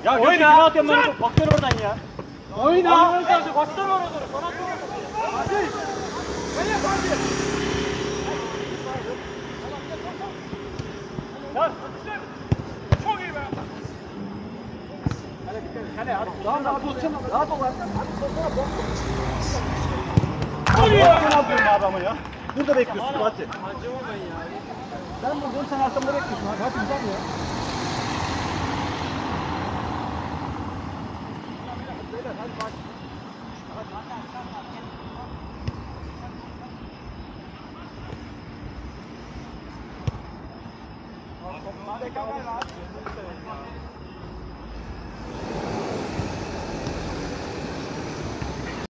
Ya oyna. Atıyorum ben. Bakıyor oradan ya. Oyna. Baksana oraya doğru. Sana hadi. Hadi. Lan. Çok iyi be. Hadi dikkat et. Hadi hadi. Daha pozisyon al. Rahat ol. Hadi sonra bak. Ne yapıyorsun abi ama ya? Burada bekliyorsun Fatih. Acımam ben ya. Ben buradayım, sen arkamda bekliyorsun abi. Hadi uzan ya. Beyler hadi bak. Hadi.